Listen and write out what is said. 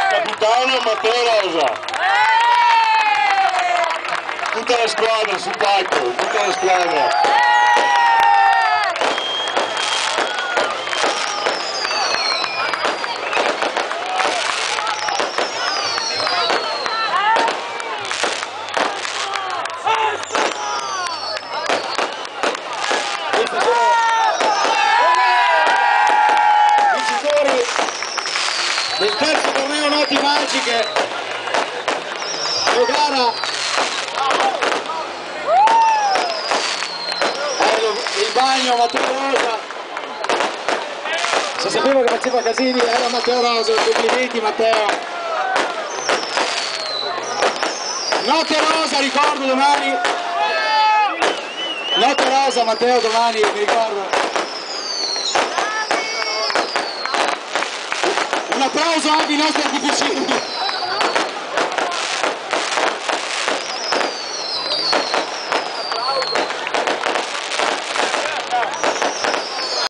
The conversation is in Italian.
capitano Matteo Rosa. Tutta la squadra sul palco, tutta la squadra. Vincitori del terzo torneo Noti Magiche e gara il bagno Matteo Rosa. Se sapevo che faceva casini era Matteo Rosa, complimenti Matteo. Notte rosa, ricordo domani. Notte rosa Matteo domani, mi ricordo. Un applauso anche ai nostri artificieri.